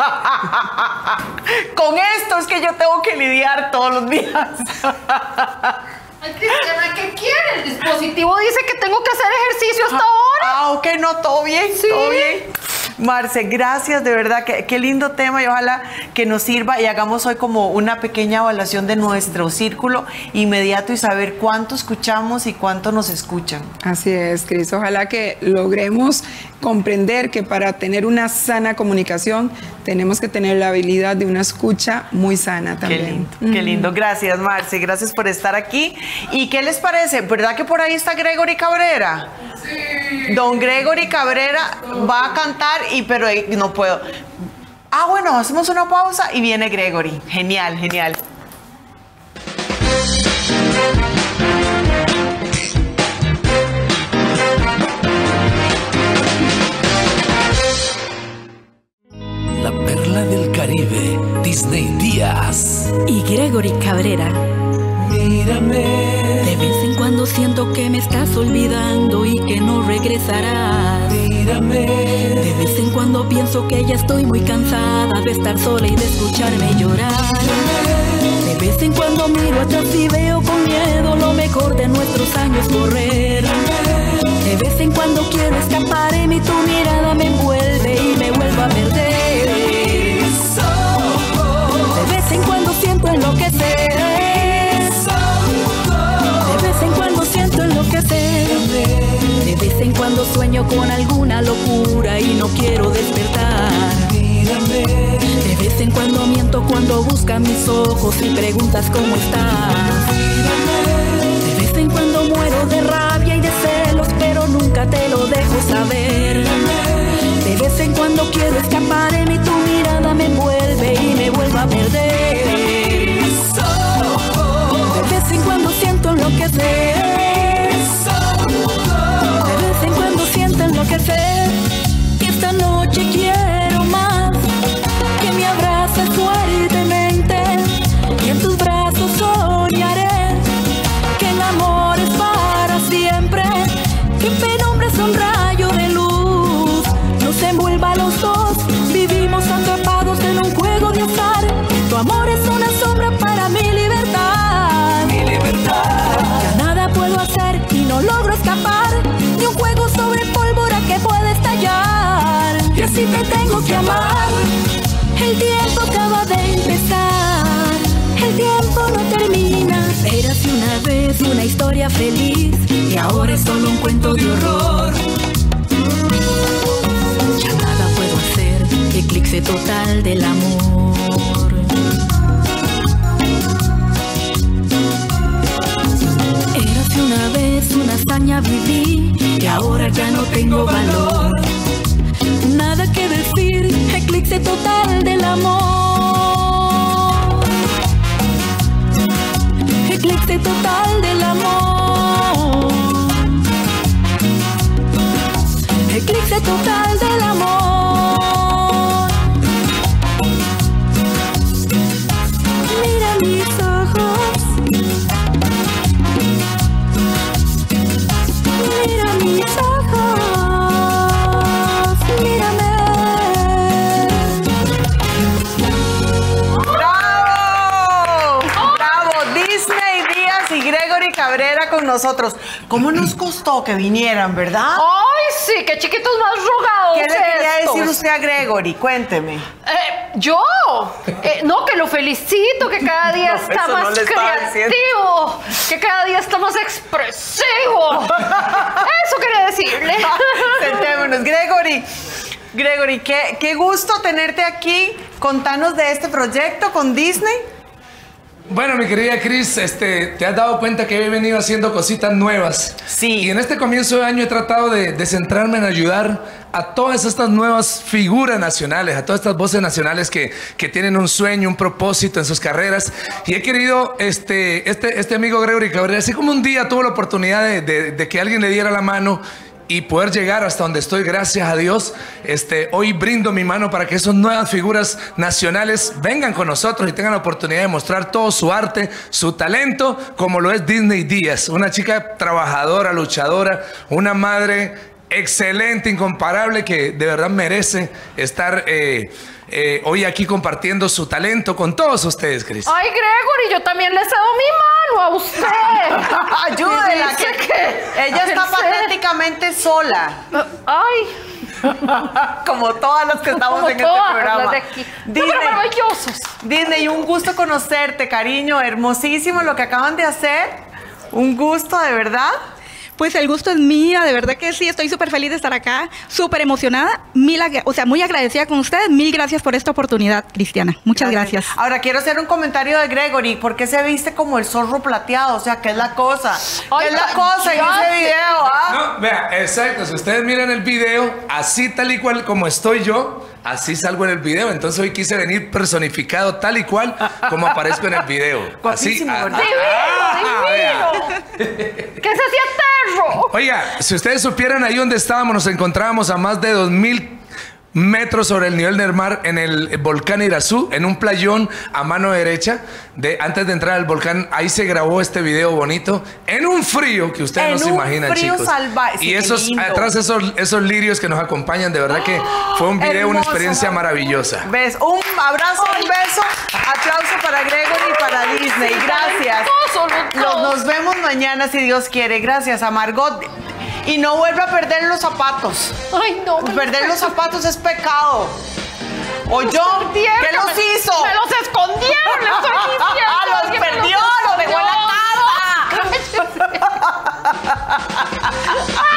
Con esto es que yo tengo que lidiar todos los días. Ay, Cristiana, ¿qué quiere? El dispositivo dice que tengo que hacer ejercicio hasta ahora. Ok, no, todo bien, sí. Todo bien. Marce, gracias, de verdad, qué lindo tema, y ojalá que nos sirva y hagamos hoy como una pequeña evaluación de nuestro círculo inmediato y saber cuánto escuchamos y cuánto nos escuchan. Así es, Cris, ojalá que logremos comprender que para tener una sana comunicación tenemos que tener la habilidad de una escucha muy sana también. Qué lindo. Gracias, Marce, gracias por estar aquí. ¿Y qué les parece? ¿Verdad que por ahí está Gregory Cabrera? Sí. Don Gregory Cabrera va a cantar, pero no puedo. Bueno, hacemos una pausa y viene Gregory. Genial, genial. Cabrera. Mírame. De vez en cuando siento que me estás olvidando y que no regresarás. Mírame. De vez en cuando pienso que ya estoy muy cansada de estar sola y de escucharme llorar. Mírame. De vez en cuando miro atrás y veo con miedo lo mejor de nuestros años correr. Mírame. De vez en cuando quiero escapar y tu mirada me envuelve y me vuelvo a perder. De vez en cuando siento enloquecer. De vez en cuando siento enloquecer. De vez en cuando sueño con alguna locura y no quiero despertar. De vez en cuando miento cuando buscas mis ojos y preguntas cómo estás. De vez en cuando muero de rabia y de celos, pero nunca te lo dejo saber. De vez en cuando quiero escapar y tu mirada me envuelve y me vuelvo a perder. De vez en cuando siento enloquecer. De vez en cuando siento enloquecer. Y esta noche quiero más, que me abraces fuertemente y en tus brazos soñaré que el amor es para siempre, que en penumbra es un rayo de luz, nos envuelva a los dos, vivimos atrapados en un juego de azar, tu amor es una sombra para mi libertad, ya nada puedo hacer y no logro escapar de un juego sobre pólvora que puede estallar, y así te tengo que amar. El tiempo acaba de empezar, el tiempo no termina. Érase una vez una historia feliz y ahora es solo un cuento de horror. Ya nada puedo hacer, eclipse total del amor. Érase una vez una hazaña viví y ahora ya no tengo valor. Nada que decir, eclipse total del amor. Eclipse total del amor. Eclipse total del amor. Mira mis ojos. Mira mis ojos. Cabrera con nosotros. ¿Cómo nos costó que vinieran, verdad? ¡Ay, sí! ¡Qué chiquitos más rogados! ¿Qué le quería decir usted a Gregory? Cuénteme. ¿Yo? No, que lo felicito, que cada día está más creativo, que cada día está más expresivo. Eso quería decirle. Sentémonos. Gregory, qué gusto tenerte aquí. Contanos de este proyecto con Disney. Bueno, mi querida Cris, te has dado cuenta que he venido haciendo cositas nuevas. Sí. Y en este comienzo de año he tratado de centrarme en ayudar a todas estas nuevas figuras nacionales, a todas estas voces nacionales que tienen un sueño, un propósito en sus carreras. Y he querido, este amigo Gregory Cabrera, así como un día tuvo la oportunidad de que alguien le diera la mano y poder llegar hasta donde estoy, gracias a Dios, hoy brindo mi mano para que esas nuevas figuras nacionales vengan con nosotros y tengan la oportunidad de mostrar todo su arte, su talento, como lo es Disney Díaz, una chica trabajadora, luchadora, una madre excelente, incomparable, que de verdad merece estar hoy aquí compartiendo su talento con todos ustedes, Cris. Ay, Gregory, yo también le cedo mi mano a usted. Ayúdela, que ella está patéticamente sola. Ay. Como todas las que estamos como en este programa. Disney, maravillosos. Disney, un gusto conocerte, cariño. Hermosísimo lo que acaban de hacer. Un gusto, de verdad. Pues el gusto es mío, de verdad que sí, estoy súper feliz de estar acá, súper emocionada, muy agradecida con ustedes, mil gracias por esta oportunidad, Cristiana, muchas gracias. Ahora quiero hacer un comentario de Gregory, ¿por qué se viste como el zorro plateado? O sea, ¿qué es la cosa? ¿Qué es la cosa en ese video? No, vea, exacto, si ustedes miran el video, así tal y cual como estoy yo, así salgo en el video, entonces hoy quise venir personificado tal y cual como aparezco en el video. Guapísimo, así, ¿verdad? ¡Divino! ¿Qué se hacía perro? Oiga, si ustedes supieran ahí donde estábamos, nos encontrábamos a más de 2,000 metros sobre el nivel del mar en el volcán Irazú, en un playón a mano derecha. Antes de entrar al volcán, ahí se grabó este video bonito, en un frío que ustedes no se imaginan, chicos. Salvaje. Y atrás esos lirios que nos acompañan, de verdad que fue un video, una experiencia maravillosa. ¿Ves? Un abrazo, un beso, aplauso para Gregory y para Disney. Gracias. Nos vemos mañana si Dios quiere. Gracias a Margot. Y no vuelva a perder los zapatos. Ay, no. Perder los zapatos es pecado. ¿O yo? ¿Qué los hizo? Me los escondieron, le estoy diciendo. Los perdió, los dejó en la casa.